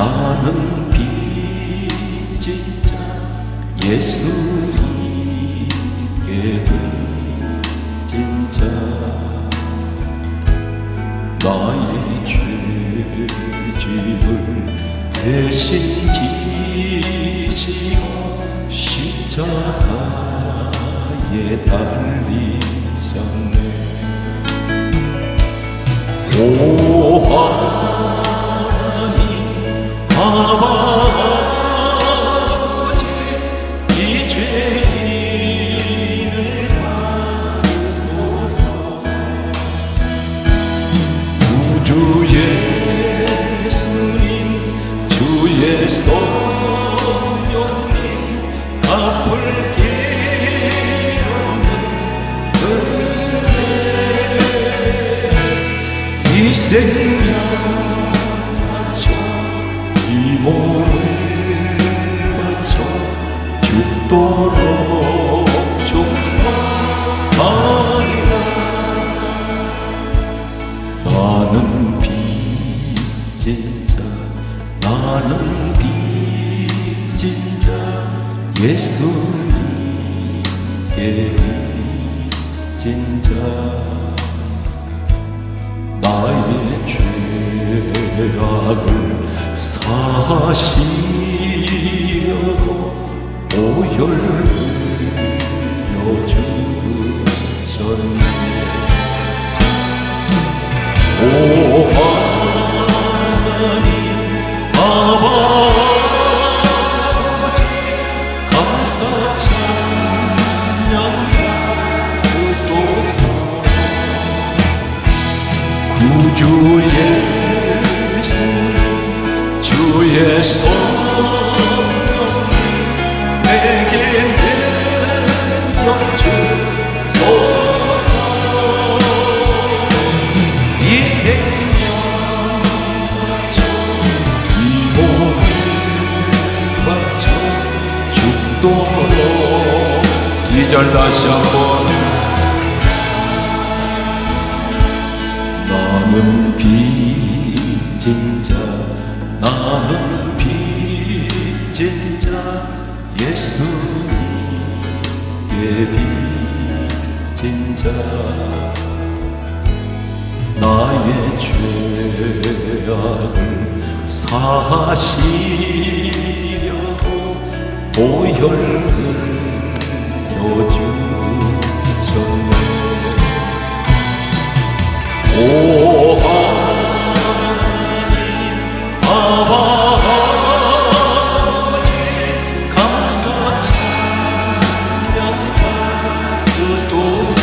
나는 빚진 자 예수님께 빚진 자 나의 죄짐을 대신 지시고 십자가에 달리셨네. 오 하나님 아버지 이 죄인을 받으소서. 구주 예수님 주의 성령님 갚을 길 없는 은혜 이 생명 바쳐 이 몸을 바쳐 죽도록 충성하리라. 나는 빚진 자 나는 빚진 자 예수님께 빚진 자 나의 죄악을 사시려고 보혈 흘려 주셨네. 오 하나님 아버지 감사 찬양 받으소서. 구주 예수님 주의 성령님 내게 능력 주소서. 이 생명 바쳐 이 몸을 바쳐 죽도록 이 절 다시 한번. 나는 빚진 자 나는 빚진 자 예수님께 빚진 자 나의 죄악을 사시려고 보혈 흘려 주셨네. 오 하나님 아버지 감사 찬양 받으소서.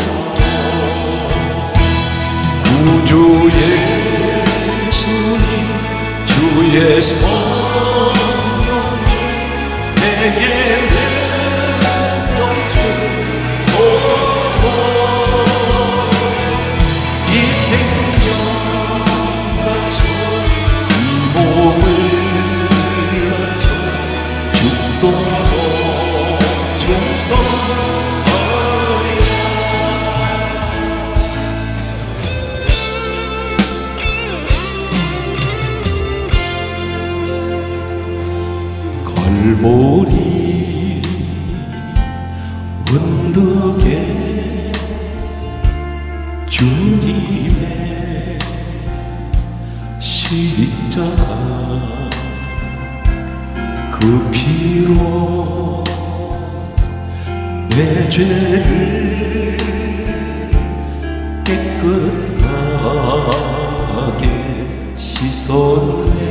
구주 예수님 주의 성령님 내게 능력 주소서. 이 생명 바쳐 이 몸을 바쳐 죽도록 충성하리라. 걸보리 언덕에 주님의 십자가 그 피로 내 죄를 깨끗하게 씻었네.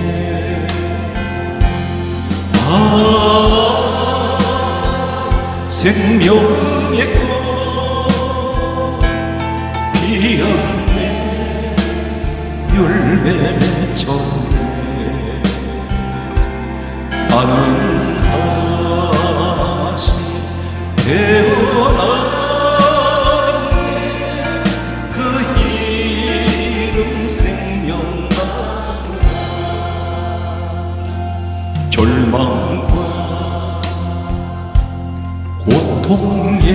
생명의 꽃 피었네. 열매 맺혔네. 나는 다시 태어났네. 그 이름 생명나무라. 절망과 고통의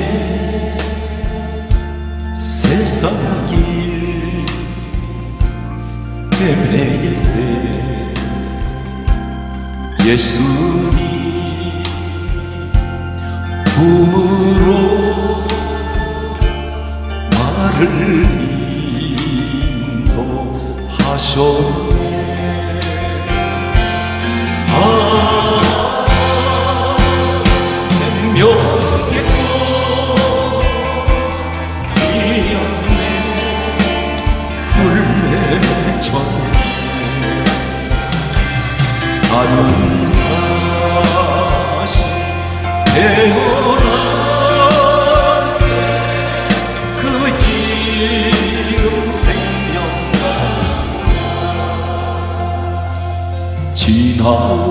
세상 길 헤매일 때 예수님 품으로 나를 인도하셨네. 생명의 꽃 피었네. 불맺혔네. 나는 다시 태어났네. 그 이름 생명나 지나온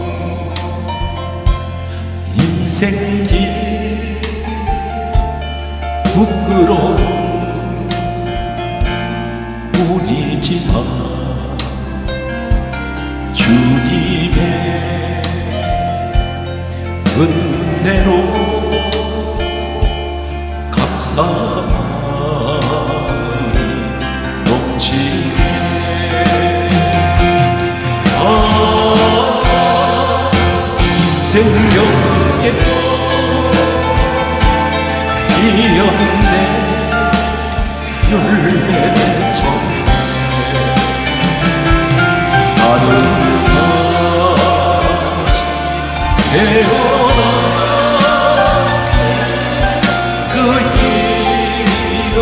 인생길 부끄러운 뿐이지만 주님의 은혜로 감사함이 넘치네. 생명의 꽃 피었네. 열매맺혔네. 나는 다시 태어났네. 그 이름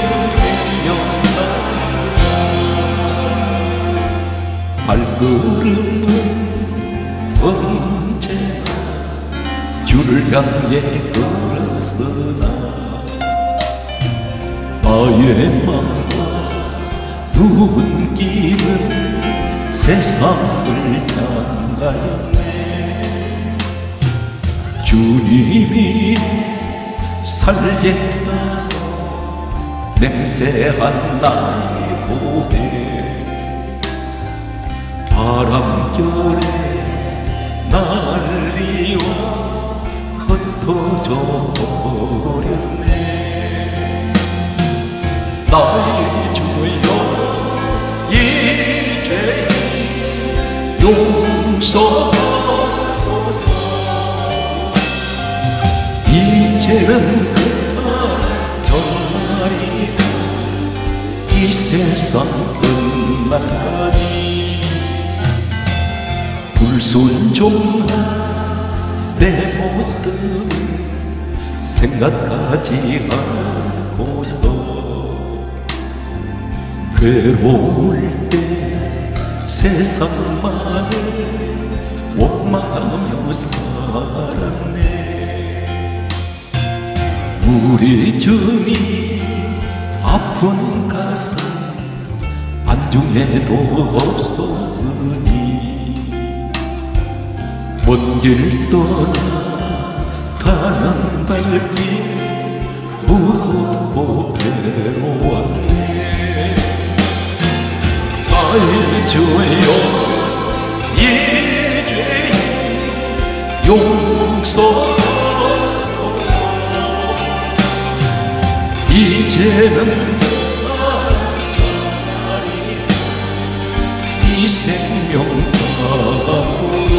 생명나. 발걸음은 언제나 주를 향해 걸었으나 나의 맘과 눈길은 세상을 향하였네. 주님이 살겠다고 맹세한 나의 고백 바람결에 날리워 흩어져 버렸네. 나의 주여 이 죄 용서하소서. 이제는 그 사랑 전날이고 이 세상 끝날까지 불순종한 내 모습 생각하지 않고서 괴로울 때 세상만을 원망하며 살았네. 우리 주님 아픈 가슴 안중에도 없었으니 먼 길 떠나 가는 발길 무겁고 외로웠네. 나의 주여 이 죄 용서하소서. 이제는 그 사랑 자리 이 생명 감으로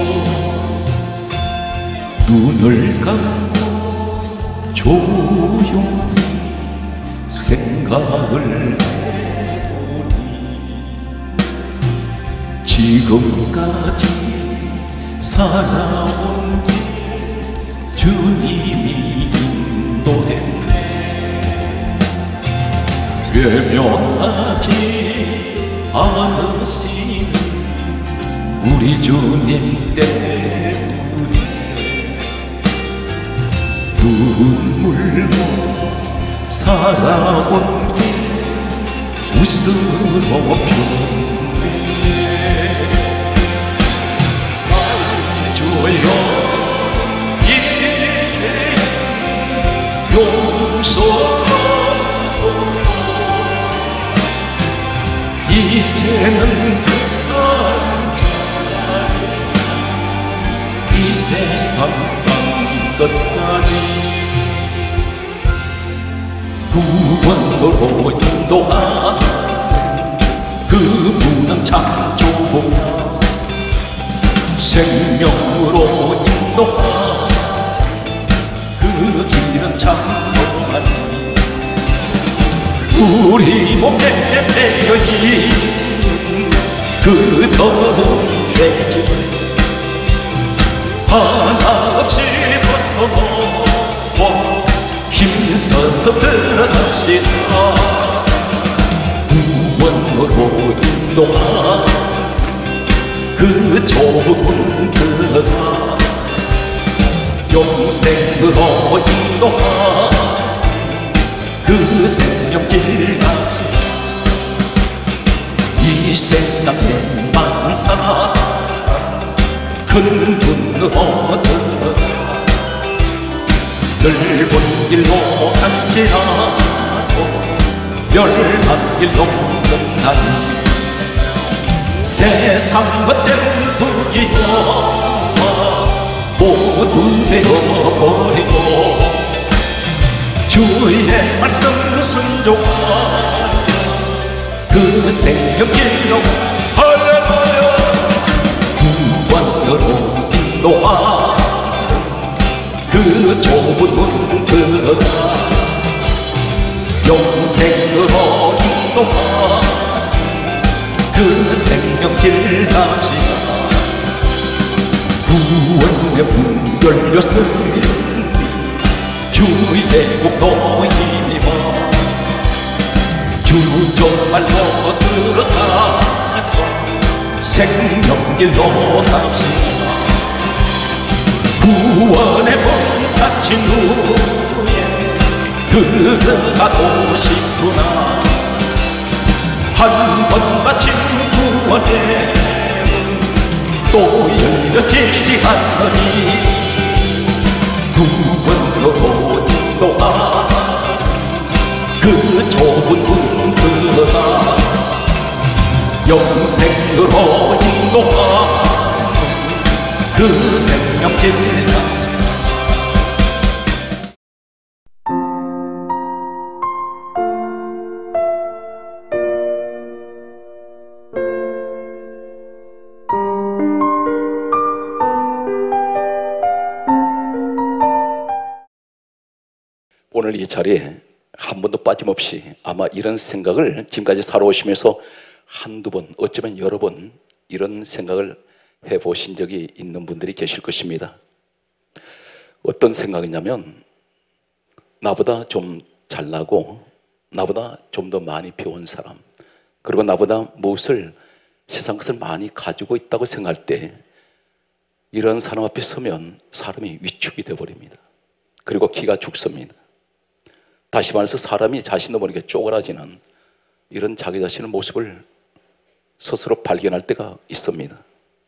눈을 감고 조용히 생각을 해보니 지금까지 살아온 길 주님이 인도했네. 외면하지 않으시는 우리 주님 때문에 눈물로 살아온 길 웃음으로 변해. 주여 이 죄 용서하소서. 이제는 그 사랑 자리 이 세상 끝까지 구원으로 인도하는 그 무능 창조보다 생명으로 인도하 그 길은 참 멀리 우리 몸에 배어있는 그 더러운 죄짐을 하나 없이 벗어놓고 힘써서 들어갑시다. 구원으로 인도하 그 좁은 문 들어가 영생으로 인도하 그 생명길 가시 이 세상의 만사 큰 문으로 들어가 넓은 길로 갈지라도 열한 길로 끝나니 세상 헛된 부귀영화 모두 내어버리고 주의 말씀 순종하여 그 생명길로 할렐루야 구원으로 인도하 그 좁은 문 들어가 영생으로 인도하 그 생명길 가시다. 구원의 문 열렸으니 주의 복도 힘입어 주 정말로 들어가서 생명길로 갑시다. 구원의 문 닫힌 후에 들어가고 싶구나. 한 번 닫힌 구원의 문 또 열려지지 않으니 구원으로 인도하 그 좁은 문 들어가 영생으로 인도하 그 생명길 가시 오늘 이 자리에 한 번도 빠짐없이 아마 이런 생각을 지금까지 살아오시면서 한두 번, 어쩌면 여러 번 이런 생각을 해보신 적이 있는 분들이 계실 것입니다. 어떤 생각이냐면 나보다 좀 잘나고 나보다 좀 더 많이 배운 사람 그리고 나보다 무엇을 세상 것을 많이 가지고 있다고 생각할 때 이런 사람 앞에 서면 사람이 위축이 되어버립니다. 그리고 기가 죽습니다. 다시 말해서 사람이 자신도 모르게 쪼그라지는 이런 자기 자신의 모습을 스스로 발견할 때가 있습니다.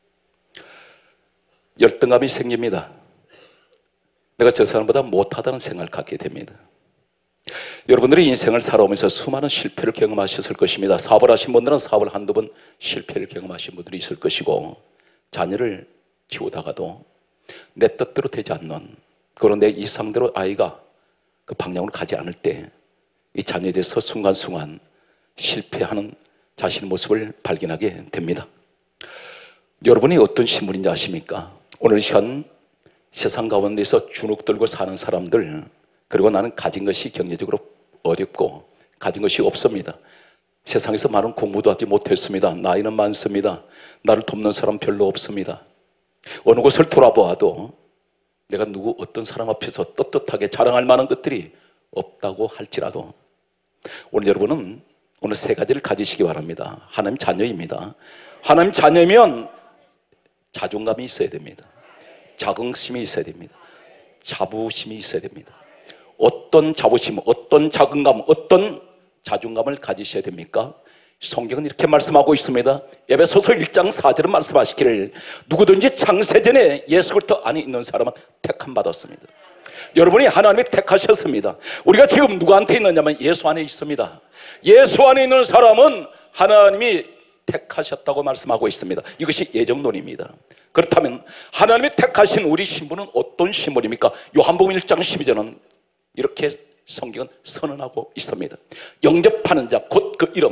열등감이 생깁니다. 내가 저 사람보다 못하다는 생각을 갖게 됩니다. 여러분들이 인생을 살아오면서 수많은 실패를 경험하셨을 것입니다. 사업을 하신 분들은 사업을 한두 번 실패를 경험하신 분들이 있을 것이고 자녀를 키우다가도 내 뜻대로 되지 않는 그런 내 이상대로 아이가 그 방향으로 가지 않을 때 이 자녀에 대해서 순간순간 실패하는 자신의 모습을 발견하게 됩니다. 여러분이 어떤 신분인지 아십니까? 오늘 이 시간 세상 가운데서 주눅 들고 사는 사람들 그리고 나는 가진 것이 경제적으로 어렵고 가진 것이 없습니다. 세상에서 많은 공부도 하지 못했습니다. 나이는 많습니다. 나를 돕는 사람 별로 없습니다. 어느 곳을 돌아보아도 내가 누구 어떤 사람 앞에서 떳떳하게 자랑할 만한 것들이 없다고 할지라도 오늘 여러분은 오늘 세 가지를 가지시기 바랍니다. 하나님 자녀입니다. 하나님 자녀면 자존감이 있어야 됩니다. 자긍심이 있어야 됩니다. 자부심이 있어야 됩니다. 어떤 자부심, 어떤 자긍감, 어떤 자존감을 가지셔야 됩니까? 성경은 이렇게 말씀하고 있습니다. 에베소서 1장 4절은 말씀하시기를 누구든지 창세전에 예수 그리스도 안에 있는 사람은 택함 받았습니다. 여러분이 하나님이 택하셨습니다. 우리가 지금 누구한테 있느냐면 예수 안에 있습니다. 예수 안에 있는 사람은 하나님이 택하셨다고 말씀하고 있습니다. 이것이 예정론입니다. 그렇다면 하나님이 택하신 우리 신분은 어떤 신분입니까? 요한복음 1장 12절은 이렇게 성경은 선언하고 있습니다. 영접하는 자 곧 그 이름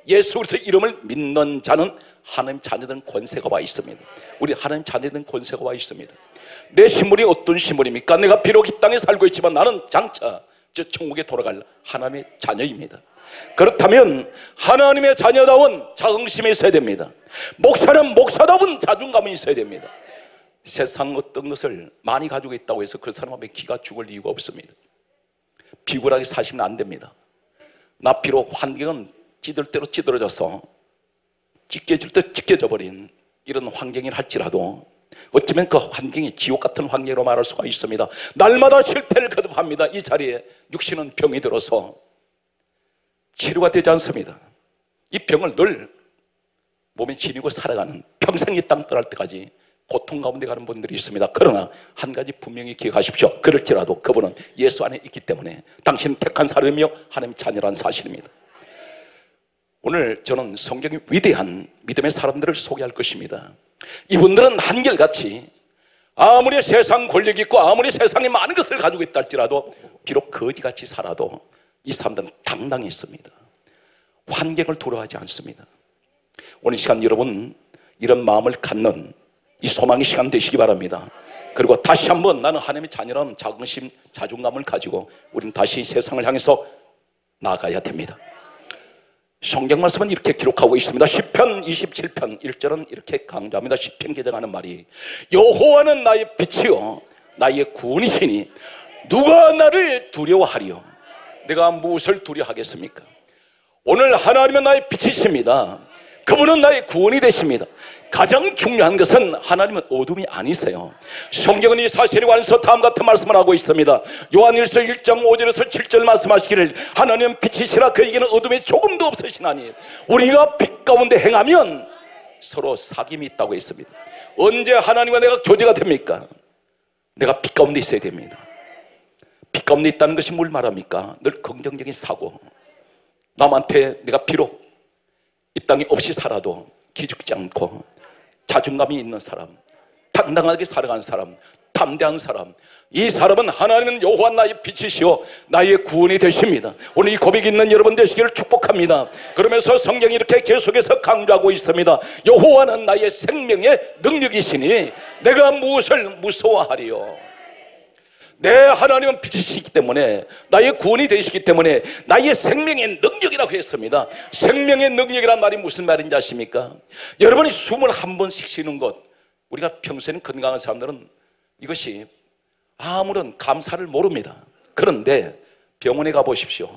예수 그리스도의 이름을 믿는 자는 하나님 자녀들은 권세가 와 있습니다. 우리 하나님 자녀들은 권세가 와 있습니다. 내 신분이 어떤 신분입니까? 내가 비록 이 땅에 살고 있지만 나는 장차 저 천국에 돌아갈 하나님의 자녀입니다. 그렇다면 하나님의 자녀다운 자긍심이 있어야 됩니다. 목사는 목사다운 자존감이 있어야 됩니다. 세상 어떤 것을 많이 가지고 있다고 해서 그 사람 앞에 기가 죽을 이유가 없습니다. 비굴하게 사시면 안 됩니다. 나 비록 환경은 찌들 대로 찌들어져서 찢겨질 때 찢겨져 버린 이런 환경이 할지라도 어쩌면 그 환경이 지옥 같은 환경으로 말할 수가 있습니다. 날마다 실패를 거듭합니다. 이 자리에 육신은 병이 들어서 치료가 되지 않습니다. 이 병을 늘 몸에 지니고 살아가는, 평생 이 땅 떠날 때까지 고통 가운데 가는 분들이 있습니다. 그러나 한 가지 분명히 기억하십시오. 그럴지라도 그분은 예수 안에 있기 때문에 당신은 택한 사람이며 하나님 자녀라는 사실입니다. 오늘 저는 성경의 위대한 믿음의 사람들을 소개할 것입니다. 이분들은 한결같이 아무리 세상 권력이 있고 아무리 세상에 많은 것을 가지고 있다 할지라도 비록 거지같이 살아도 이 사람들은 당당했습니다. 환경을 두려워하지 않습니다. 오늘 이 시간 여러분 이런 마음을 갖는 이 소망의 시간 되시기 바랍니다. 그리고 다시 한번 나는 하나님의 자녀라는 자긍심, 자존감을 가지고 우리는 다시 세상을 향해서 나아가야 됩니다. 성경 말씀은 이렇게 기록하고 있습니다. 시편 27편 1절은 이렇게 강조합니다. 시편 기자하는 말이 여호와는 나의 빛이요 나의 구원이시니 누가 나를 두려워하리요. 내가 무엇을 두려워하겠습니까? 오늘 하나님은 나의 빛이십니다. 그분은 나의 구원이 되십니다. 가장 중요한 것은 하나님은 어둠이 아니세요. 성경은 이 사실에 관해서 다음 같은 말씀을 하고 있습니다. 요한일서 1장 5절에서 7절 말씀하시기를 하나님은 빛이시라 그에게는 어둠이 조금도 없으시나니 우리가 빛 가운데 행하면 서로 사귐이 있다고 했습니다. 언제 하나님과 내가 교제가 됩니까? 내가 빛 가운데 있어야 됩니다. 빛 가운데 있다는 것이 뭘 말합니까? 늘 긍정적인 사고, 남한테 내가 비록 이 땅에 없이 살아도 기죽지 않고 자존감이 있는 사람, 당당하게 살아가는 사람, 담대한 사람, 이 사람은 하나님은 여호와 나의 빛이시오 나의 구원이 되십니다. 오늘 이 고백이 있는 여러분 되시기를 축복합니다. 그러면서 성경이 이렇게 계속해서 강조하고 있습니다. 여호와는 나의 생명의 능력이시니 내가 무엇을 무서워하리요. 내 하나님은 빛이시기 때문에 나의 구원이 되시기 때문에 나의 생명의 능력이라고 했습니다. 생명의 능력이란 말이 무슨 말인지 아십니까? 여러분이 숨을 한 번씩 쉬는 것, 우리가 평소에는 건강한 사람들은 이것이 아무런 감사를 모릅니다. 그런데 병원에 가보십시오.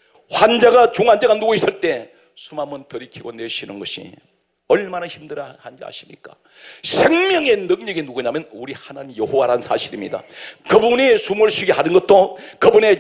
중환자가 누워있을 때 숨 한 번 들이키고 내쉬는 것이 얼마나 힘들어하는지 아십니까? 생명의 능력이 누구냐면 우리 하나님 여호와라는 사실입니다. 그분이 숨을 쉬게 하는 것도 그분의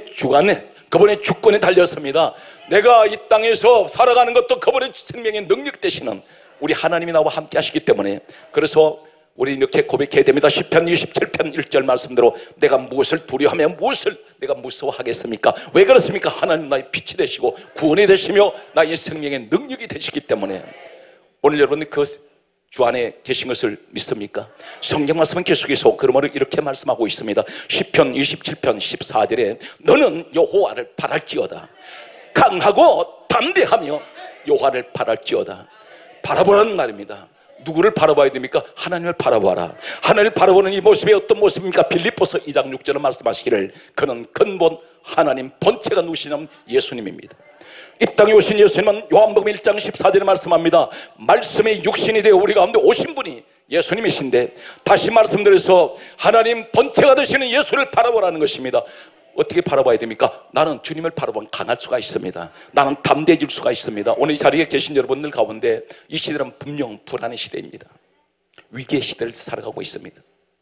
주권에 달렸습니다. 내가 이 땅에서 살아가는 것도 그분의 생명의 능력 되시는 우리 하나님이 나와 함께 하시기 때문에, 그래서 우리 이렇게 고백해야 됩니다. 시편 27편 1절 말씀대로 내가 무엇을 두려워하며 무엇을 내가 무서워하겠습니까? 왜 그렇습니까? 하나님 나의 빛이 되시고 구원이 되시며 나의 생명의 능력이 되시기 때문에. 오늘 여러분이 그 주 안에 계신 것을 믿습니까? 성경 말씀은 계속해서 그러므로 이렇게 말씀하고 있습니다. 시편 27편 14절에 너는 여호와를 바랄지어다. 강하고 담대하며 여호와를 바랄지어다. 바라보라는 말입니다. 누구를 바라봐야 됩니까? 하나님을 바라봐라. 하나님을 바라보는 이 모습이 어떤 모습입니까? 빌립보서 2장 6절은 말씀하시기를 그는 근본 하나님 본체가 누구시냐면 예수님입니다. 이 땅에 오신 예수님은 요한복음 1장 14절에 말씀합니다. 말씀의 육신이 되어 우리 가운데 오신 분이 예수님이신데, 다시 말씀드려서 하나님 본체가 되시는 예수를 바라보라는 것입니다. 어떻게 바라봐야 됩니까? 나는 주님을 바라보면 강할 수가 있습니다. 나는 담대해질 수가 있습니다. 오늘 이 자리에 계신 여러분들 가운데 이 시대는 분명 불안의 시대입니다. 위기의 시대를 살아가고 있습니다.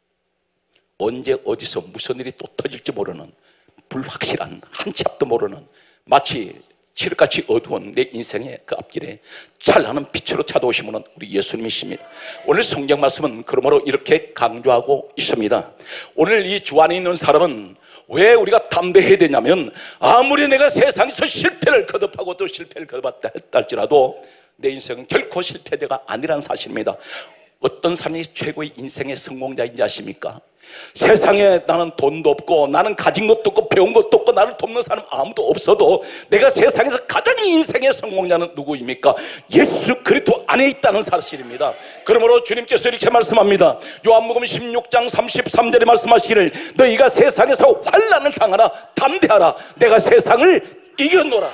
언제 어디서 무슨 일이 또 터질지 모르는 불확실한, 한 치 앞도 모르는, 마치 칠흑같이 어두운 내 인생의 그 앞길에 찬란한 빛으로 찾아오신 분은 우리 예수님이십니다. 오늘 성경 말씀은 그러므로 이렇게 강조하고 있습니다. 오늘 이 주 안에 있는 사람은 왜 우리가 담대해야 되냐면, 아무리 내가 세상에서 실패를 거듭하고 또 실패를 거듭했다 할지라도 내 인생은 결코 실패자가 아니라는 사실입니다. 어떤 사람이 최고의 인생의 성공자인지 아십니까? 세상에 나는 돈도 없고 나는 가진 것도 없고 배운 것도 없고 나를 돕는 사람 아무도 없어도 내가 세상에서 가장 인생의 성공자는 누구입니까? 예수 그리스도 안에 있다는 사실입니다. 그러므로 주님께서 이렇게 말씀합니다. 요한복음 16장 33절에 말씀하시기를 너희가 세상에서 환난을 당하나 담대하라 내가 세상을 이겼노라.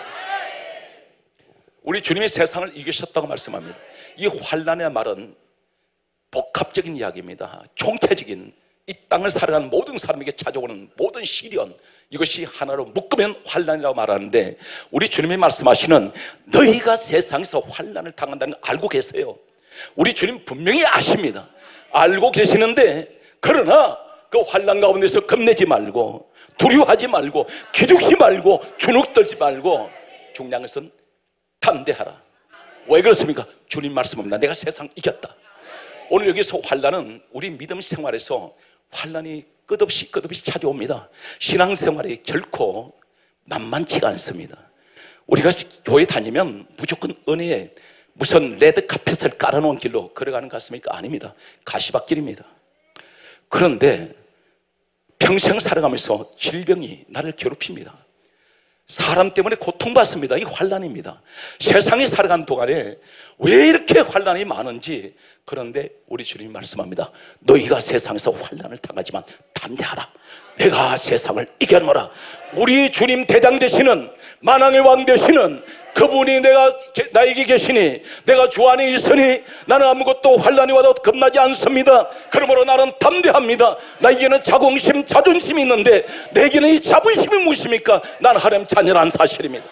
우리 주님이 세상을 이기셨다고 말씀합니다. 이 환난의 말은 복합적인 이야기입니다. 총체적인 이 땅을 살아가는 모든 사람에게 찾아오는 모든 시련, 이것이 하나로 묶으면 환난이라고 말하는데 우리 주님이 말씀하시는 너희가 세상에서 환난을 당한다는 걸 알고 계세요. 우리 주님 분명히 아십니다. 알고 계시는데 그러나 그 환난 가운데서 겁내지 말고 두려워하지 말고 기죽지 말고 주눅들지 말고 중요한 것은 담대하라. 왜 그렇습니까? 주님 말씀합니다. 내가 세상 이겼다. 오늘 여기서 환난은 우리 믿음 생활에서 환난이 끝없이 찾아옵니다. 신앙생활이 결코 만만치가 않습니다. 우리가 교회 다니면 무조건 은혜에 무슨 레드카펫을 깔아놓은 길로 걸어가는 것 같습니까? 아닙니다. 가시밭길입니다. 그런데 평생 살아가면서 질병이 나를 괴롭힙니다. 사람 때문에 고통받습니다. 이 환난입니다. 세상에 살아가는 동안에 왜 이렇게 환난이 많은지. 그런데 우리 주님이 말씀합니다. 너희가 세상에서 환난을 당하지만 담대하라. 내가 세상을 이겨노라. 우리 주님 대장 되시는 만왕의 왕 되시는 그분이 나에게 계시니 내가 주 안에 있으니 나는 아무것도 환난이 와도 겁나지 않습니다. 그러므로 나는 담대합니다. 나에게는 자긍심, 자존심이 있는데 내게는 이 자존심이 무엇입니까? 난 하나님 자녀란 사실입니다.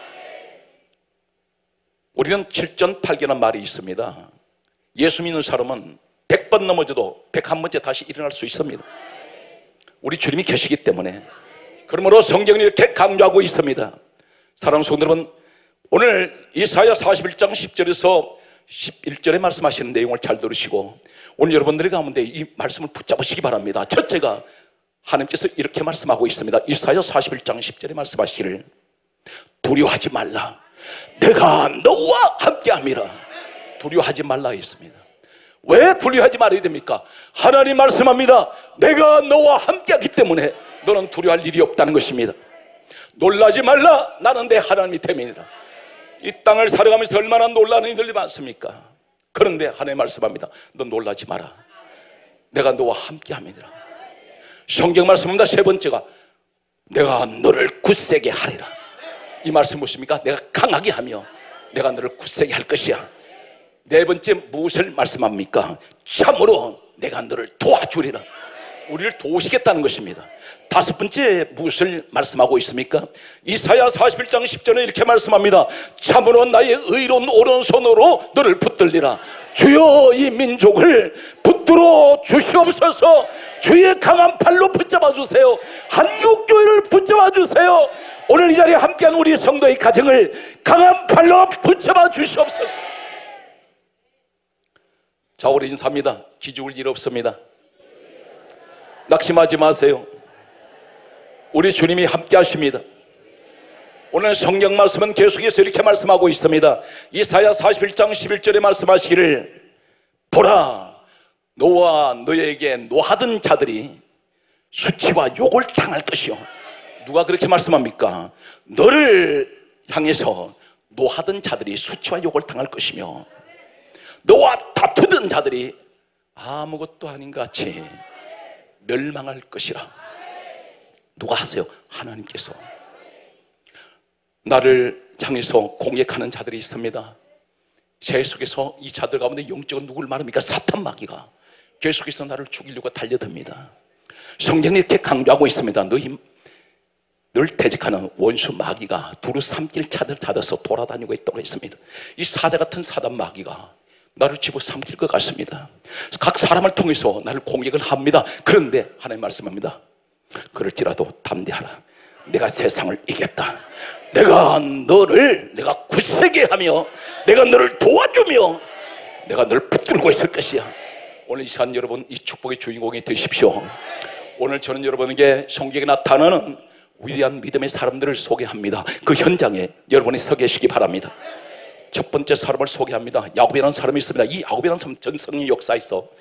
우리는 7전8결이라는 말이 있습니다. 예수 믿는 사람은 100번 넘어져도 101번째 다시 일어날 수 있습니다. 우리 주님이 계시기 때문에. 그러므로 성경이 이렇게 강조하고 있습니다. 사랑하는 성도 여러분, 오늘 이사야 41장 10절에서 11절에 말씀하시는 내용을 잘 들으시고 오늘 여러분들의 가운데 이 말씀을 붙잡으시기 바랍니다. 첫째가 하나님께서 이렇게 말씀하고 있습니다. 이사야 41장 10절에 말씀하시기를 두려워하지 말라. 내가 너와 함께함이라. 두려워하지 말라 했습니다. 왜 두려워하지 말아야 됩니까? 하나님 말씀합니다. 내가 너와 함께하기 때문에 너는 두려워할 일이 없다는 것입니다. 놀라지 말라. 나는 내 하나님이 됨이니라. 이 땅을 살아가면서 얼마나 놀라는 일들이 많습니까? 그런데 하나님 말씀합니다. 너 놀라지 마라. 내가 너와 함께함이니라. 성경 말씀합니다. 세 번째가 내가 너를 굳세게 하리라. 이 말씀 무엇입니까? 내가 강하게 하며 내가 너를 굳세게 할 것이야. 네 번째 무엇을 말씀합니까? 참으로 내가 너를 도와주리라. 우리를 도우시겠다는 것입니다. 다섯 번째 무엇을 말씀하고 있습니까? 이사야 41장 10절에 이렇게 말씀합니다. 참으로 나의 의로운 오른손으로 너를 붙들리라. 주여 이 민족을 붙들어 주시옵소서. 주의 강한 팔로 붙잡아 주세요. 한국교회를 붙잡아 주세요. 오늘 이 자리에 함께한 우리 성도의 가정을 강한 팔로 붙잡아 주시옵소서. 자, 우리 인사합니다. 기죽을 일 없습니다. 낙심하지 마세요. 우리 주님이 함께 하십니다. 오늘 성경 말씀은 계속해서 이렇게 말씀하고 있습니다. 이사야 41장 11절에 말씀하시기를 보라, 너와 너에게 노하던 자들이 수치와 욕을 당할 것이요. 누가 그렇게 말씀합니까? 너를 향해서 노하던 자들이 수치와 욕을 당할 것이며 너와 다투던 자들이 아무것도 아닌 것 같이 멸망할 것이라. 누가 하세요? 하나님께서. 나를 향해서 공격하는 자들이 있습니다. 제 속에서 이 자들 가운데 영적은 누굴 말합니까? 사탄 마귀가 계속해서 나를 죽이려고 달려듭니다. 성경이 이렇게 강조하고 있습니다. 늘 대적하는 원수 마귀가 두루 삼킬 차들 찾아서 돌아다니고 있다고 했습니다. 이 사자 같은 사단 마귀가 나를 집어삼킬 것 같습니다. 각 사람을 통해서 나를 공격을 합니다. 그런데 하나님 말씀합니다. 그럴지라도 담대하라. 내가 세상을 이겼다. 내가 굳세게 하며 내가 너를 도와주며 내가 너를 붙들고 있을 것이야. 오늘 이 시간 여러분 이 축복의 주인공이 되십시오. 오늘 저는 여러분에게 성경에 나타나는 위대한 믿음의 사람들을 소개합니다. 그 현장에 여러분이 서 계시기 바랍니다. 첫 번째 사람을 소개합니다. 야곱이라는 사람이 있습니다. 이 야곱이라는 사람 전성의 역사에서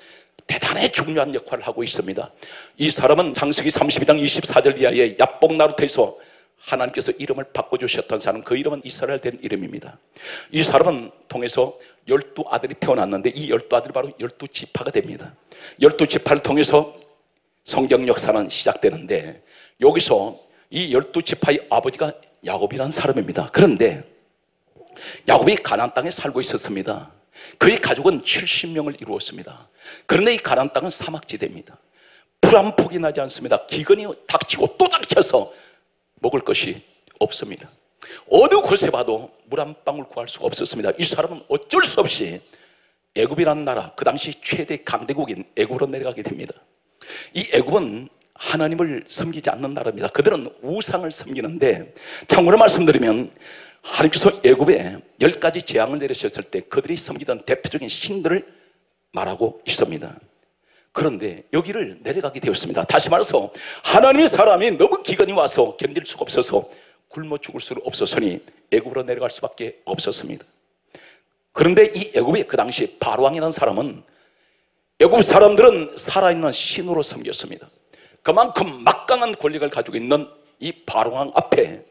대단히 중요한 역할을 하고 있습니다. 이 사람은 창세기 32장 24절 이하에 야복 나루터에서 하나님께서 이름을 바꿔주셨던 사람, 그 이름은 이스라엘 된 이름입니다. 이 사람은 통해서 12아들이 태어났는데 이 12아들이 바로 12지파가 됩니다. 12지파를 통해서 성경 역사는 시작되는데 여기서 이 12지파의 아버지가 야곱이라는 사람입니다. 그런데 야곱이 가나안 땅에 살고 있었습니다. 그의 가족은 70명을 이루었습니다. 그런데 이 가나안 땅은 사막지대입니다. 풀 한 폭이 나지 않습니다. 기근이 닥치고 또 닥쳐서 먹을 것이 없습니다. 어느 곳에 봐도 물 한 방울 구할 수가 없었습니다. 이 사람은 어쩔 수 없이 애굽이라는 나라, 그 당시 최대 강대국인 애굽으로 내려가게 됩니다. 이 애굽은 하나님을 섬기지 않는 나라입니다. 그들은 우상을 섬기는데, 참고로 말씀드리면 하나님께서 애굽에 10가지 재앙을 내리셨을 때 그들이 섬기던 대표적인 신들을 말하고 있습니다. 그런데 여기를 내려가게 되었습니다. 다시 말해서 하나님의 사람이 너무 기근이 와서 견딜 수가 없어서 굶어 죽을 수 없었으니 애굽으로 내려갈 수밖에 없었습니다. 그런데 이 애굽의 그 당시 바로왕이라는 사람은, 애굽 사람들은 살아있는 신으로 섬겼습니다. 그만큼 막강한 권력을 가지고 있는 이 바로왕 앞에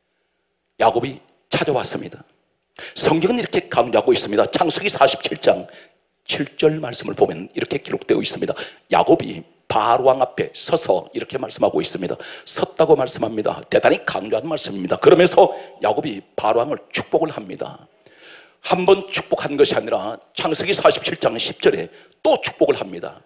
야곱이 찾아왔습니다. 성경은 이렇게 강조하고 있습니다. 창세기 47장 7절 말씀을 보면 이렇게 기록되어 있습니다. 야곱이 바로왕 앞에 서서 이렇게 말씀하고 있습니다. 섰다고 말씀합니다. 대단히 강조하는 말씀입니다. 그러면서 야곱이 바로왕을 축복을 합니다. 한 번 축복한 것이 아니라 창세기 47장 10절에 또 축복을 합니다.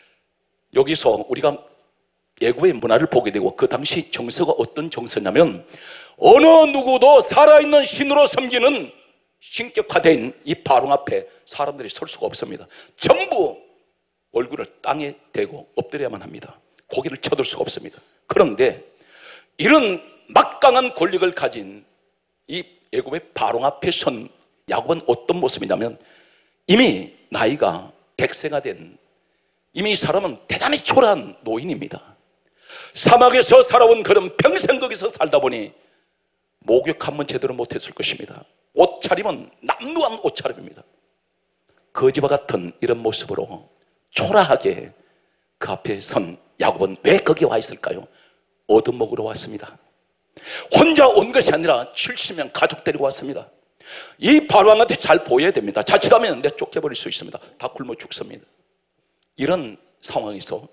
여기서 우리가 애굽의 문화를 보게 되고 그 당시 정서가 어떤 정서냐면, 어느 누구도 살아있는 신으로 섬기는 신격화된 이 바로왕 앞에 사람들이 설 수가 없습니다. 전부 얼굴을 땅에 대고 엎드려야만 합니다. 고개를 쳐들 수가 없습니다. 그런데 이런 막강한 권력을 가진 이 애굽의 바로왕 앞에 선 야곱은 어떤 모습이냐면, 이미 나이가 100세가 된, 이미 이 사람은 대단히 초라한 노인입니다. 사막에서 살아온 그런 평생 거기서 살다 보니 목욕 한번 제대로 못했을 것입니다. 옷차림은 남루한 옷차림입니다. 거지와 같은 이런 모습으로 초라하게 그 앞에 선 야곱은 왜 거기 와 있을까요? 얻음 먹으러 왔습니다. 혼자 온 것이 아니라 70명 가족 데리고 왔습니다. 이 바로왕한테 잘 보여야 됩니다. 자칫하면 내 쫓겨버릴 수 있습니다. 다 굶어 죽습니다. 이런 상황에서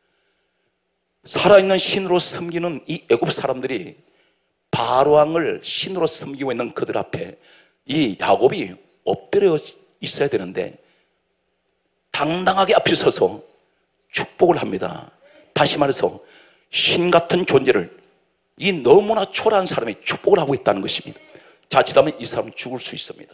살아있는 신으로 섬기는 이 애굽 사람들이 바로왕을 신으로 섬기고 있는 그들 앞에 이 야곱이 엎드려 있어야 되는데 당당하게 앞에 서서 축복을 합니다. 다시 말해서 신 같은 존재를, 이 너무나 초라한 사람이 축복을 하고 있다는 것입니다. 자칫하면 이 사람은 죽을 수 있습니다.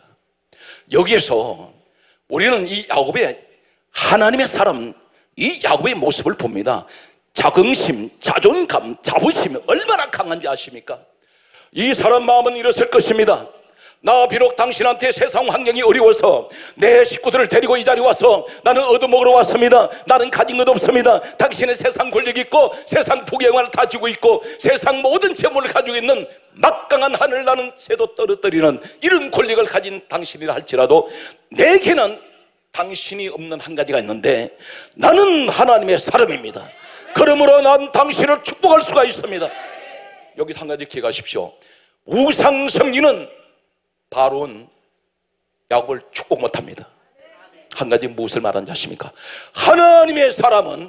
여기에서 우리는 이 야곱의, 하나님의 사람, 이 야곱의 모습을 봅니다. 자긍심, 자존감, 자부심이 얼마나 강한지 아십니까? 이 사람 마음은 이랬을 것입니다. 나 비록 당신한테 세상 환경이 어려워서 내 식구들을 데리고 이 자리에 와서 나는 얻어먹으러 왔습니다. 나는 가진 것 없습니다. 당신은 세상 권력이 있고 세상 부경을 가지고 있고 세상 모든 재물을 가지고 있는 막강한 하늘 나는 새도 떨어뜨리는 이런 권력을 가진 당신이라 할지라도 내게는 당신이 없는 한 가지가 있는데 나는 하나님의 사람입니다. 그러므로 난 당신을 축복할 수가 있습니다. 여기서 한 가지 기억하십시오. 우상 섬기는 바로는 야곱을 축복 못합니다. 한 가지 무엇을 말하는지 아십니까? 하나님의 사람은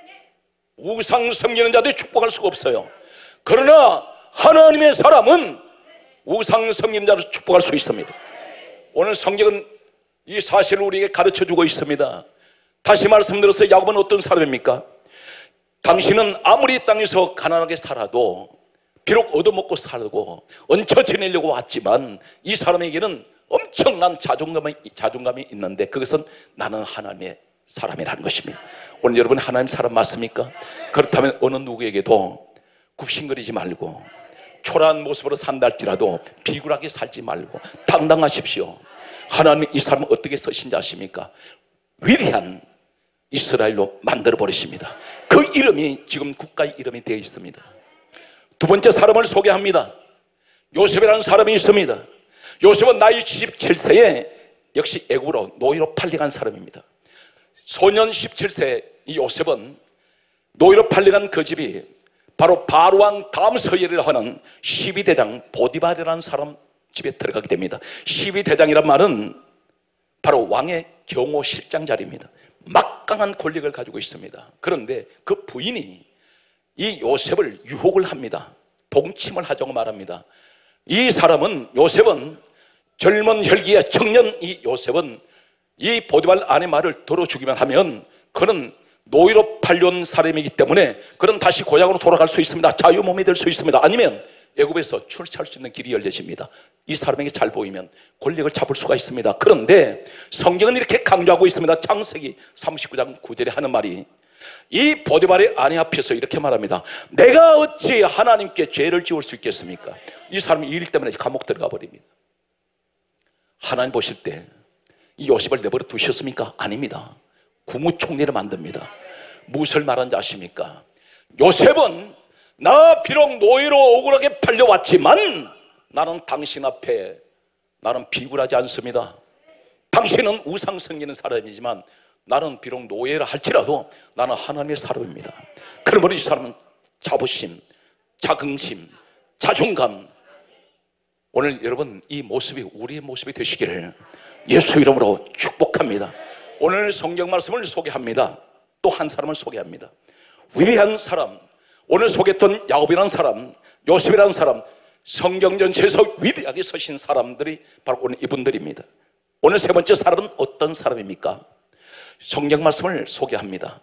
우상 섬기는 자들이 축복할 수가 없어요. 그러나 하나님의 사람은 우상 섬기는 자를 축복할 수 있습니다. 오늘 성경은 이 사실을 우리에게 가르쳐주고 있습니다. 다시 말씀드려서 야곱은 어떤 사람입니까? 당신은 아무리 이 땅에서 가난하게 살아도, 비록 얻어먹고 살고 얹혀 지내려고 왔지만 이 사람에게는 엄청난 자존감이 있는데 그것은 나는 하나님의 사람이라는 것입니다. 오늘 여러분 하나님 사람 맞습니까? 그렇다면 어느 누구에게도 굽신거리지 말고 초라한 모습으로 산다 할지라도 비굴하게 살지 말고 당당하십시오. 하나님 이 사람은 어떻게 쓰신지 아십니까? 위대한 이스라엘로 만들어버리십니다. 그 이름이 지금 국가의 이름이 되어 있습니다. 두 번째 사람을 소개합니다. 요셉이라는 사람이 있습니다. 요셉은 나이 77세에 역시 애굽으로 노예로 팔려간 사람입니다. 소년 17세 이 요셉은 노예로 팔려간 그 집이 바로 바로왕 다음 서열이라 하는 12대장 보디발이라는 사람 집에 들어가게 됩니다. 12대장이란 말은 바로 왕의 경호실장 자리입니다. 막강한 권력을 가지고 있습니다. 그런데 그 부인이 이 요셉을 유혹을 합니다. 동침을 하자고 말합니다. 이 사람은, 요셉은, 젊은 혈기의 청년 이 요셉은 이 보디발 아내 말을 들어주기만 하면 그는 노예로 팔려온 사람이기 때문에 그는 다시 고향으로 돌아갈 수 있습니다. 자유몸이 될 수 있습니다. 아니면 애굽에서 출세할 수 있는 길이 열려집니다. 이 사람에게 잘 보이면 권력을 잡을 수가 있습니다. 그런데 성경은 이렇게 강조하고 있습니다. 창세기 39장 9절에 하는 말이, 이 보디발의 아내 앞에서 이렇게 말합니다. 내가 어찌 하나님께 죄를 지을 수 있겠습니까? 이 사람이 이 일 때문에 감옥 들어가 버립니다. 하나님 보실 때 이 요셉을 내버려 두셨습니까? 아닙니다. 국무총리를 만듭니다. 무엇을 말하는지 아십니까? 요셉은 나 비록 노예로 억울하게 팔려왔지만 나는 당신 앞에 나는 비굴하지 않습니다. 당신은 우상 섬기는 사람이지만 나는 비록 노예라 할지라도 나는 하나님의 사람입니다. 그러므로 이 사람은 자부심, 자긍심, 자존감, 오늘 여러분 이 모습이 우리의 모습이 되시기를 예수 이름으로 축복합니다. 오늘 성경 말씀을 소개합니다. 또 한 사람을 소개합니다. 위대한 사람, 오늘 소개했던 야곱이라는 사람, 요셉이라는 사람, 성경 전체에서 위대하게 서신 사람들이 바로 오늘 이분들입니다. 오늘 세 번째 사람은 어떤 사람입니까? 성경 말씀을 소개합니다.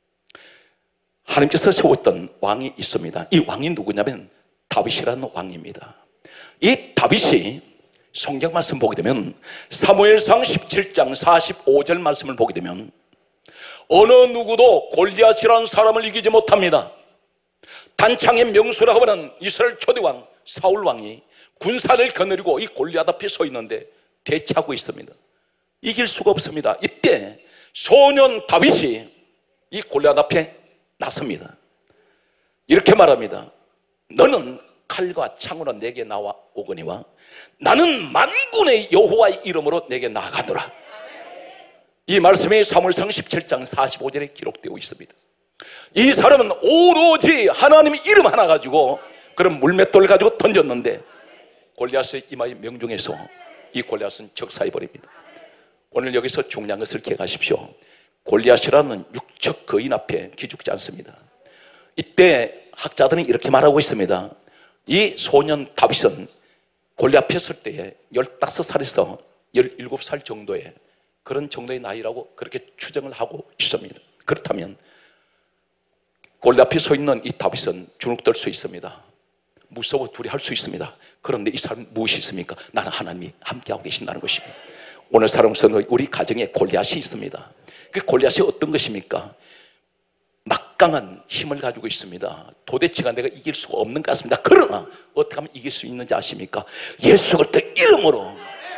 하나님께서 세웠던 왕이 있습니다. 이 왕이 누구냐면 다윗이라는 왕입니다. 이 다윗이 성경 말씀 보게 되면 사무엘상 17장 45절 말씀을 보게 되면 어느 누구도 골리앗이라는 사람을 이기지 못합니다. 단창의 명수라고 하는 이스라엘 초대왕 사울왕이 군사를 거느리고 이 골리앗 앞에 서 있는데 대치하고 있습니다. 이길 수가 없습니다. 이때 소년 다윗이 이 골리앗 앞에 나섭니다. 이렇게 말합니다. 너는 칼과 창으로 내게 나와오거니와 나는 만군의 여호와의 이름으로 내게 나아가노라. 이 말씀이 사무엘상 17장 45절에 기록되어 있습니다. 이 사람은 오로지 하나님의 이름 하나 가지고 그런 물맷돌을 가지고 던졌는데 골리앗의 이마에 명중해서 이 골리앗은 적사해버립니다. 오늘 여기서 중요한 것을 기억하십시오. 골리앗이라는 육척 거인 앞에 기죽지 않습니다. 이때 학자들은 이렇게 말하고 있습니다. 이 소년 다윗은 골리앗 앞에 설 때에 15살에서 17살 정도의 그런 정도의 나이라고 그렇게 추정을 하고 있습니다. 그렇다면 골리앗 앞에 서 있는 이 다윗은 주눅들 수 있습니다. 무서워 두려워할 수 있습니다. 그런데 이 사람은 무엇이 있습니까? 나는 하나님이 함께하고 계신다는 것입니다. 오늘 사람으로서는 우리 가정에 골리앗이 있습니다. 그 골리앗이 어떤 것입니까? 막강한 힘을 가지고 있습니다. 도대체가 내가 이길 수가 없는 것 같습니다. 그러나 어떻게 하면 이길 수 있는지 아십니까? 예수 그리스도 이름으로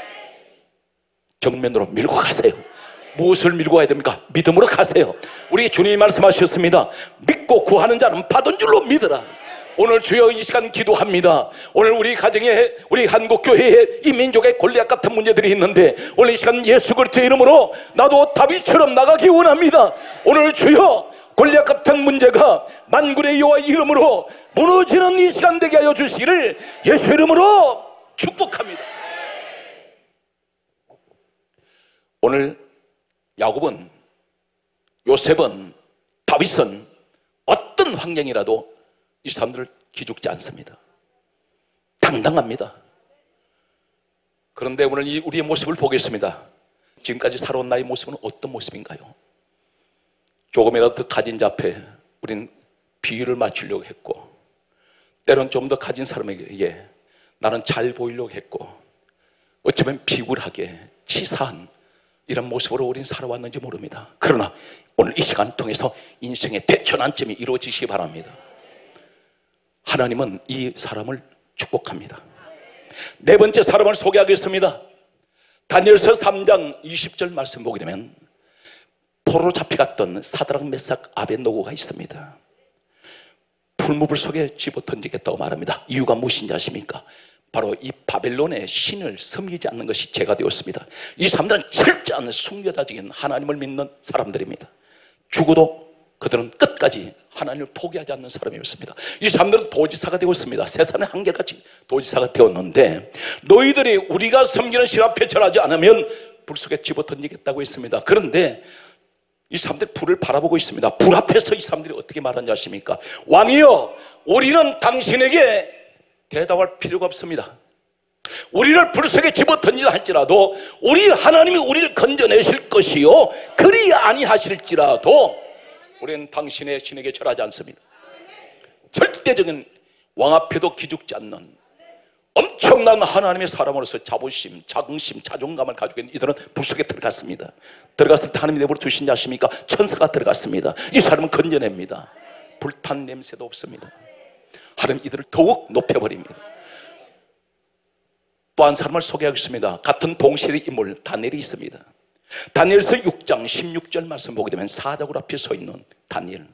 정면으로 밀고 가세요. 무엇을 밀고 가야 됩니까? 믿음으로 가세요. 우리 주님이 말씀하셨습니다. 믿고 구하는 자는 받은 줄로 믿으라. 오늘 주여 이 시간 기도합니다. 오늘 우리 가정에, 우리 한국교회에 이 민족의 골리앗 같은 문제들이 있는데 오늘 이 시간 예수 그리스도의 이름으로 나도 다윗처럼 나가기 원합니다. 오늘 주여 골리앗 같은 문제가 만군의 여호와의 이름으로 무너지는 이 시간 되게 하여 주시기를 예수 이름으로 축복합니다. 오늘 야곱은, 요셉은, 다윗은 어떤 환경이라도 이 사람들을 기죽지 않습니다. 당당합니다. 그런데 오늘 우리의 모습을 보겠습니다. 지금까지 살아온 나의 모습은 어떤 모습인가요? 조금이라도 더 가진 자 앞에 우린 비유를 맞추려고 했고, 때론 좀 더 가진 사람에게 나는 잘 보이려고 했고, 어쩌면 비굴하게 치사한 이런 모습으로 우린 살아왔는지 모릅니다. 그러나 오늘 이 시간을 통해서 인생의 대전환점이 이루어지시기 바랍니다. 하나님은 이 사람을 축복합니다. 네 번째 사람을 소개하겠습니다. 다니엘서 3장 20절 말씀 보게 되면 포로로 잡혀갔던 사드락 메삭 아벳노고가 있습니다. 풀무불 속에 집어 던지겠다고 말합니다. 이유가 무엇인지 아십니까? 바로 이 바벨론의 신을 섬기지 않는 것이 죄가 되었습니다. 이 사람들은 철저한 순교자적인 하나님을 믿는 사람들입니다. 죽어도 그들은 끝까지 하나님을 포기하지 않는 사람이었습니다. 이 사람들은 도지사가 되었습니다. 세상의 한결같이 도지사가 되었는데, 너희들이 우리가 섬기는 신 앞에 절하지 않으면 불 속에 집어던지겠다고 했습니다. 그런데 이 사람들이 불을 바라보고 있습니다. 불 앞에서 이 사람들이 어떻게 말하는지 아십니까? 왕이여, 우리는 당신에게 대답할 필요가 없습니다. 우리를 불 속에 집어던지다 할지라도 우리 하나님이 우리를 건져내실 것이요, 그리 아니하실지라도 우리는 당신의 신에게 절하지 않습니다. 절대적인 왕 앞에도 기죽지 않는 엄청난 하나님의 사람으로서 자부심, 자긍심, 자존감을 가지고 있는 이들은 불 속에 들어갔습니다. 들어갔을 때 하나님이 내버려 두신지 아십니까? 천사가 들어갔습니다. 이 사람은 건져냅니다. 불탄 냄새도 없습니다. 하나님 이들을 더욱 높여버립니다. 또 한 사람을 소개하겠습니다. 같은 동실의 인물 다니엘이 있습니다. 다니엘서 6장 16절 말씀 보게 되면 사자굴 앞에 서 있는 다니엘,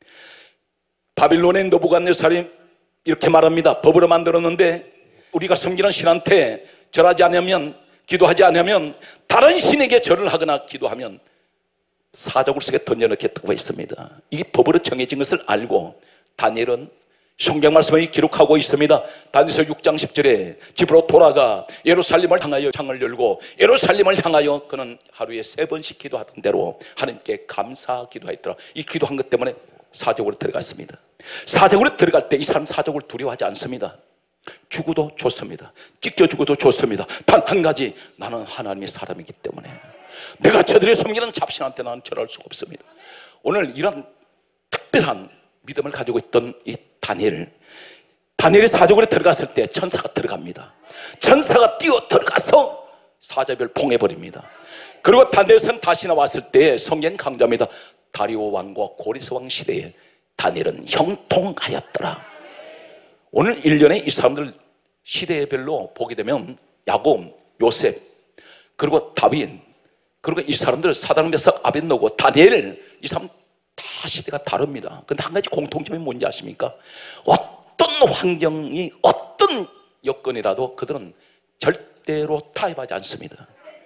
바빌론의 느부갓네살이 이렇게 말합니다. 법으로 만들었는데 우리가 섬기는 신한테 절하지 않으면, 기도하지 않으면, 다른 신에게 절을 하거나 기도하면 사자굴 속에 던져넣겠다고 했습니다. 이게 법으로 정해진 것을 알고 다니엘은 성경 말씀을 기록하고 있습니다. 다니엘서 6장 10절에 집으로 돌아가 예루살렘을 향하여 창을 열고 예루살렘을 향하여 그는 하루에 3번씩 기도하던 대로 하나님께 감사 기도했더라. 이 기도한 것 때문에 사자굴에 들어갔습니다. 사자굴에 들어갈 때 이 사람 사자굴 두려워하지 않습니다. 죽어도 좋습니다. 찢겨 죽어도 좋습니다. 단 한 가지, 나는 하나님의 사람이기 때문에 내가 저들이 섬기는 잡신한테 나는 절할 수가 없습니다. 오늘 이런 특별한 믿음을 가지고 있던 이 다니엘이 사자굴에 들어갔을 때 천사가 들어갑니다. 천사가 뛰어 들어가서 사자별 봉해버립니다. 그리고 다니엘은 다시 나왔을 때 성경 강조합니다. 다리오 왕과 고레스 왕 시대에 다니엘은 형통하였더라. 오늘 1년에 이 사람들 시대별로 보게 되면 야곱, 요셉, 그리고 다윗, 그리고 이 사람들 사단메삭, 아벳노고, 다니엘, 이 사람 다 시대가 다릅니다. 그런데 한 가지 공통점이 뭔지 아십니까? 어떤 환경이, 어떤 여건이라도 그들은 절대로 타협하지 않습니다.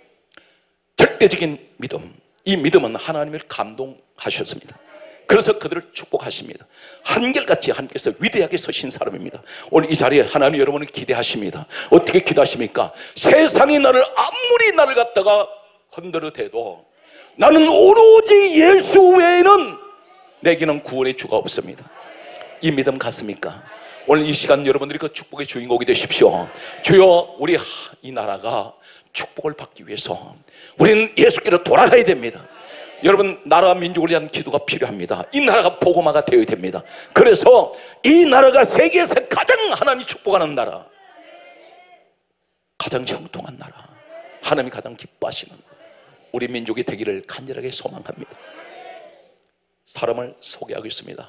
절대적인 믿음, 이 믿음은 하나님을 감동하셨습니다. 그래서 그들을 축복하십니다. 한결같이 하나님께서 위대하게 서신 사람입니다. 오늘 이 자리에 하나님 여러분을 기대하십니다. 어떻게 기도하십니까? 세상이 아무리 나를 갖다가 흔들어 대도 나는 오로지 예수 외에는 내게는 구원의 주가 없습니다. 이 믿음 같습니까? 오늘 이 시간 여러분들이 그 축복의 주인공이 되십시오. 주여, 우리 이 나라가 축복을 받기 위해서 우리는 예수께로 돌아가야 됩니다. 여러분, 나라와 민족을 위한 기도가 필요합니다. 이 나라가 복음화가 되어야 됩니다. 그래서 이 나라가 세계에서 가장 하나님이 축복하는 나라, 가장 형통한 나라, 하나님이 가장 기뻐하시는 우리 민족이 되기를 간절하게 소망합니다. 사람을 소개하겠습니다.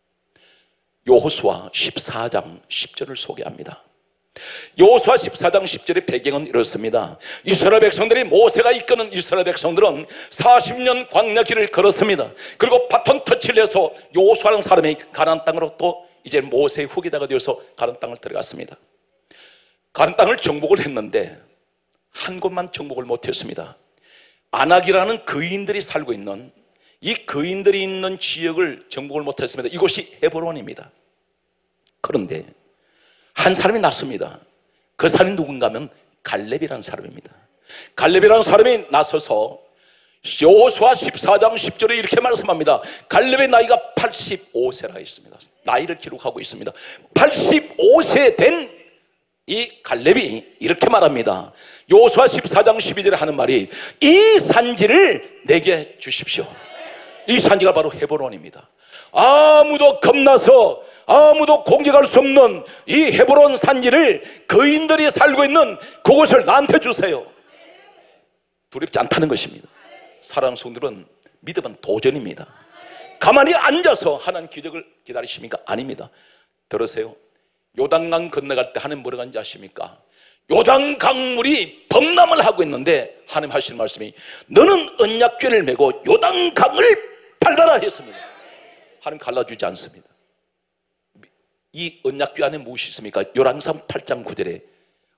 여호수아 14장 10절을 소개합니다. 여호수아 14장 10절의 배경은 이렇습니다. 이스라엘 백성들이, 모세가 이끄는 이스라엘 백성들은 40년 광야 길을 걸었습니다. 그리고 바톤 터치를 해서 여호수아라는 사람이 가나안 땅으로 또 이제 모세의 후계자가 되어서 가나안 땅을 들어갔습니다. 가나안 땅을 정복을 했는데 한 곳만 정복을 못했습니다. 아낙이라는 거인들이 살고 있는, 이 거인들이 있는 지역을 정복을 못했습니다. 이곳이 헤브론입니다. 그런데 한 사람이 났습니다. 그 사람이 누군가 하면 갈렙이라는 사람입니다. 갈렙이라는 사람이 나서서 여호수아 14장 10절에 이렇게 말씀합니다. 갈렙의 나이가 85세라 했습니다. 나이를 기록하고 있습니다. 85세 된 이 갈렙이 이렇게 말합니다. 여호수아 14장 12절에 하는 말이, 이 산지를 내게 주십시오. 이 산지가 바로 헤브론입니다. 아무도 겁나서 아무도 공격할 수 없는 이 헤브론 산지를, 거인들이 살고 있는 그곳을 나한테 주세요. 두렵지 않다는 것입니다. 사랑하는 성도들은 믿음은 도전입니다. 가만히 앉아서 하나님 기적을 기다리십니까? 아닙니다. 들으세요. 요단강 건너갈 때 하나님 뭐라고 하는지 아십니까? 요단강물이 범람을 하고 있는데 하나님 하시는 말씀이, 너는 언약궤를 메고 요단강을 발라라 했습니다. 하나님 갈라주지 않습니다. 이 언약궤 안에 무엇이 있습니까? 요란상 8장 9절에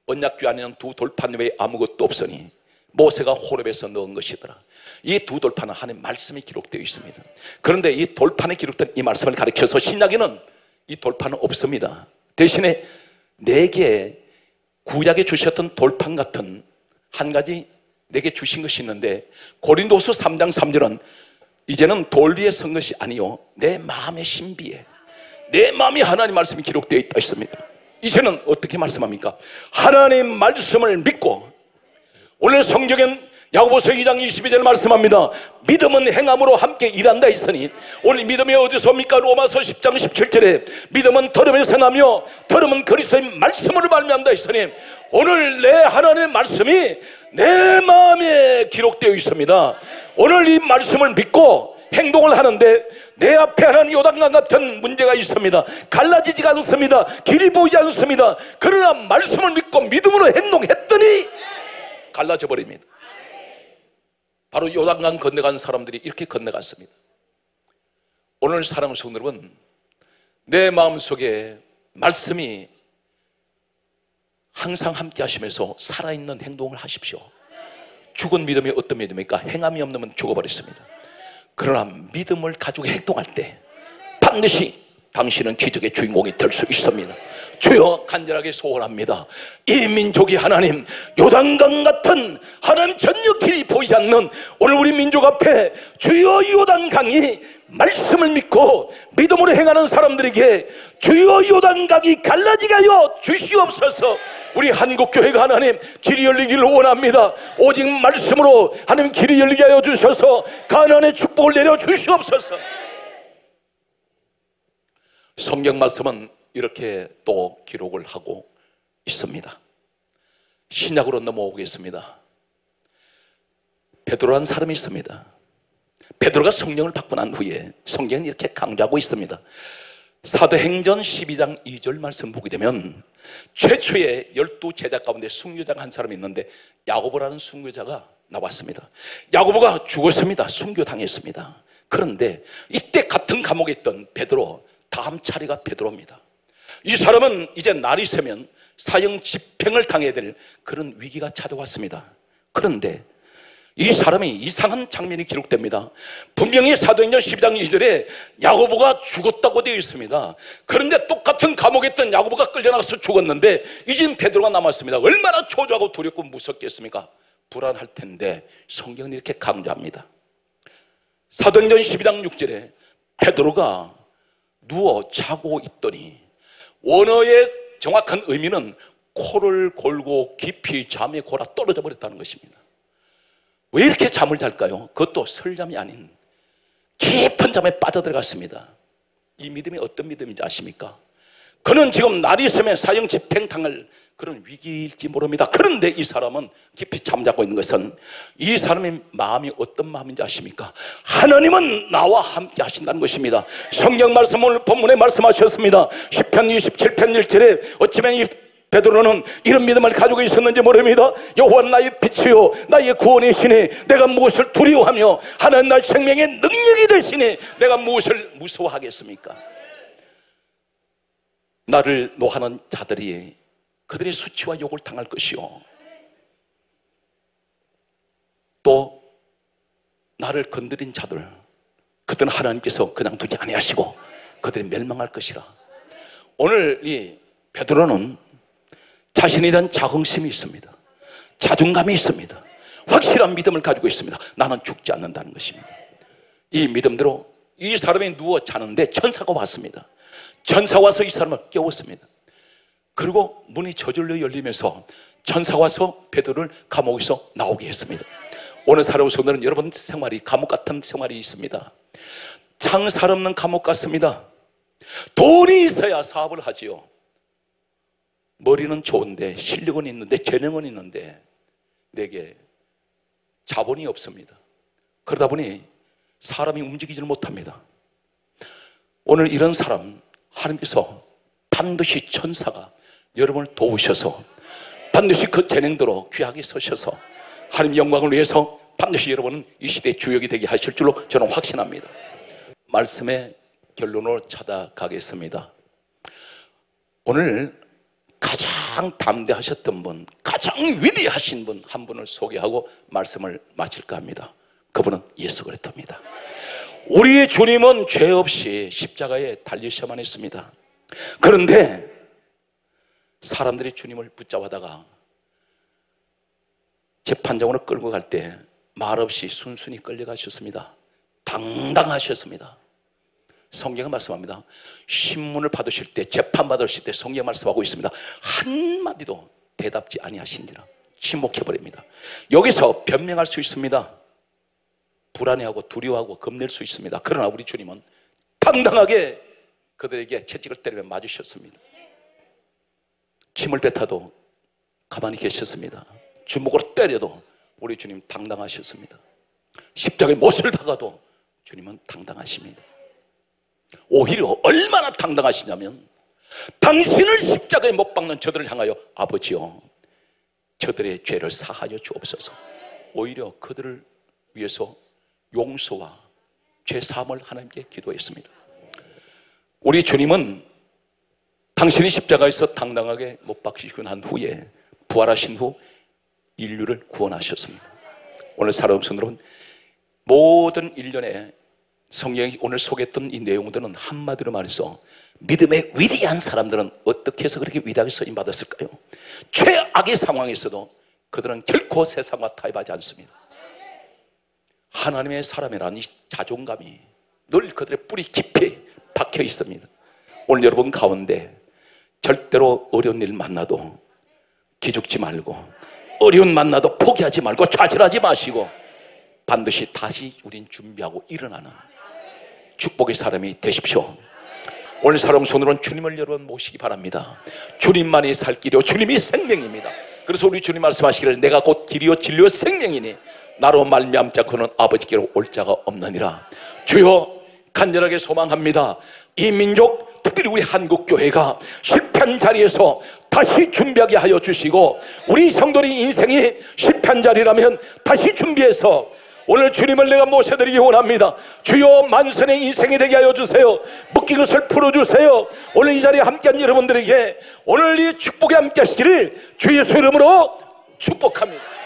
언약궤 안에는 두 돌판 외에 아무것도 없으니 모세가 호렙에서 넣은 것이더라. 이 두 돌판은 하나님의 말씀이 기록되어 있습니다. 그런데 이 돌판에 기록된 이 말씀을 가리켜서 신약에는 이 돌판은 없습니다. 대신에 4개 구약에 주셨던 돌판 같은 한 가지 내게 주신 것이 있는데, 고린도서 3장 3절은 이제는 돌 위에 선 것이 아니요 내 마음의 신비에 내 마음이 하나님 말씀이 기록되어 있다 했습니다. 이제는 어떻게 말씀합니까? 하나님 말씀을 믿고, 오늘 성경엔 야고보서 2장 22절 말씀합니다. 믿음은 행함으로 함께 일한다 했으니, 오늘 믿음이 어디서 옵니까? 로마서 10장 17절에 믿음은 들음에서 나며 들음은 그리스도의 말씀으로 발명한다 했으니, 오늘 내 하나님의 말씀이 내 마음에 기록되어 있습니다. 오늘 이 말씀을 믿고 행동을 하는데 내 앞에 하나님 요단강 같은 문제가 있습니다. 갈라지지가 않습니다. 길이 보이지 않습니다. 그러나 말씀을 믿고 믿음으로 행동했더니 갈라져 버립니다. 바로 요단강 건너간 사람들이 이렇게 건너갔습니다. 오늘 사랑하는 성도 여러분, 내 마음속에 말씀이 항상 함께 하시면서 살아있는 행동을 하십시오. 죽은 믿음이 어떤 믿음입니까? 행함이 없는 죽어버렸습니다. 그러나 믿음을 가지고 행동할 때 반드시 당신은 기적의 주인공이 될 수 있습니다. 주여, 간절하게 소원합니다. 이 민족이 하나님 요단강 같은 하나님 전혀 길이 보이지 않는 오늘 우리 민족 앞에 주여 요단강이 말씀을 믿고 믿음으로 행하는 사람들에게 주여 요단강이 갈라지게 하여 주시옵소서. 우리 한국교회가 하나님 길이 열리기를 원합니다. 오직 말씀으로 하나님 길이 열리게 하여 주셔서 가나안의 축복을 내려 주시옵소서. 성경 말씀은 이렇게 또 기록을 하고 있습니다. 신약으로 넘어오겠습니다. 베드로라는 사람이 있습니다. 베드로가 성령을 받고 난 후에 성경은 이렇게 강조하고 있습니다. 사도행전 12장 2절 말씀 보게 되면 최초의 12제자 가운데 순교자가 한 사람이 있는데 야고보라는 순교자가 나왔습니다. 야고보가 죽었습니다. 순교당했습니다. 그런데 이때 같은 감옥에 있던 베드로, 다음 차례가 베드로입니다. 이 사람은 이제 날이 새면 사형 집행을 당해야 될 그런 위기가 찾아왔습니다. 그런데 이 사람이 이상한 장면이 기록됩니다. 분명히 사도행전 12장 2절에 야고보가 죽었다고 되어 있습니다. 그런데 똑같은 감옥에 있던 야고보가 끌려나가서 죽었는데 이젠 베드로가 남았습니다. 얼마나 초조하고 두렵고 무섭겠습니까? 불안할 텐데 성경은 이렇게 강조합니다. 사도행전 12장 6절에 베드로가 누워 자고 있더니, 원어의 정확한 의미는 코를 골고 깊이 잠에 골아 떨어져 버렸다는 것입니다. 왜 이렇게 잠을 잘까요? 그것도 설잠이 아닌 깊은 잠에 빠져들어갔습니다. 이 믿음이 어떤 믿음인지 아십니까? 그는 지금 날이 있으면 사형 집행당할 그런 위기일지 모릅니다. 그런데 이 사람은 깊이 잠자고 있는 것은, 이 사람의 마음이 어떤 마음인지 아십니까? 하나님은 나와 함께 하신다는 것입니다. 성경 말씀, 오늘 본문에 말씀하셨습니다. 시편 27편 1절에 어쩌면 이 베드로는 이런 믿음을 가지고 있었는지 모릅니다. 여호와는 나의 빛이요 나의 구원의 신이 내가 무엇을 두려워하며 하나님 나의 생명의 능력이 되시니 내가 무엇을 무서워하겠습니까? 나를 노하는 자들이 그들의 수치와 욕을 당할 것이요, 또 나를 건드린 자들, 그들은 하나님께서 그냥 두지 아니하시고 그들이 멸망할 것이라. 오늘 이 베드로는 자신에 대한 자긍심이 있습니다. 자존감이 있습니다. 확실한 믿음을 가지고 있습니다. 나는 죽지 않는다는 것입니다. 이 믿음대로 이 사람이 누워 자는데 천사가 왔습니다. 천사가 와서 이 사람을 깨웠습니다. 그리고 문이 저절로 열리면서 천사가 와서 베드로를 감옥에서 나오게 했습니다. 오늘 살아오신 분들은 여러분 생활이 감옥 같은 생활이 있습니다. 창살 없는 감옥 같습니다. 돈이 있어야 사업을 하지요. 머리는 좋은데, 실력은 있는데, 재능은 있는데 내게 자본이 없습니다. 그러다 보니 사람이 움직이지를 못합니다. 오늘 이런 사람 하나님께서 반드시 천사가 여러분을 도우셔서 반드시 그 재능대로 귀하게 서셔서 하나님 영광을 위해서 반드시 여러분은 이 시대의 주역이 되게 하실 줄로 저는 확신합니다. 말씀의 결론으로 찾아가겠습니다. 오늘 가장 담대하셨던 분, 가장 위대하신 분 한 분을 소개하고 말씀을 마칠까 합니다. 그분은 예수 그리스도입니다. 우리 주님은 죄 없이 십자가에 달리셔만 했습니다. 그런데 사람들이 주님을 붙잡아다가 재판장으로 끌고 갈 때 말없이 순순히 끌려가셨습니다. 당당하셨습니다. 성경은 말씀합니다. 신문을 받으실 때, 재판 받으실 때 성경 말씀하고 있습니다. 한마디도 대답지 아니하신지라 침묵해버립니다. 여기서 변명할 수 있습니다. 불안해하고 두려워하고 겁낼 수 있습니다. 그러나 우리 주님은 당당하게 그들에게 채찍을 때리며 맞으셨습니다. 침을 뱉어도 가만히 계셨습니다. 주먹으로 때려도 우리 주님 당당하셨습니다. 십자가에 못을 박아도 주님은 당당하십니다. 오히려 얼마나 당당하시냐면 당신을 십자가에 못 박는 저들을 향하여 아버지여 저들의 죄를 사하여 주옵소서. 오히려 그들을 위해서 용서와 죄 사함을 하나님께 기도했습니다. 우리 주님은 당신이 십자가에서 당당하게 못 박히시고 난 후에 부활하신 후 인류를 구원하셨습니다. 오늘 살아온 성도는 모든 일련의 성경이 오늘 소개했던 이 내용들은 한마디로 말해서 믿음의 위대한 사람들은 어떻게 해서 그렇게 위대하게 쓰임받았을까요? 최악의 상황에서도 그들은 결코 세상과 타협하지 않습니다. 하나님의 사람이라는 이 자존감이 늘 그들의 뿌리 깊이 박혀 있습니다. 오늘 여러분 가운데 절대로 어려운 일 만나도 기죽지 말고, 어려운 만나도 포기하지 말고 좌절하지 마시고 반드시 다시 우린 준비하고 일어나는 축복의 사람이 되십시오. 오늘 사람 손으로는 주님을 여러분 모시기 바랍니다. 주님만이 살 길이요 주님이 생명입니다. 그래서 우리 주님 말씀하시기를 내가 곧 길이요 진리요 생명이니 나로 말미암자 그는 아버지께로 올 자가 없느니라. 주여 간절하게 소망합니다. 이 민족, 특별히 우리 한국교회가 실패한 자리에서 다시 준비하게 하여 주시고, 우리 성도의 인생이 실패한 자리라면 다시 준비해서 오늘 주님을 내가 모셔드리기 원합니다. 주여 만선의 인생이 되게 하여 주세요. 묶인 것을 풀어주세요. 오늘 이 자리에 함께한 여러분들에게 오늘 이 축복에 함께 하시기를 주 예수 이름으로 축복합니다.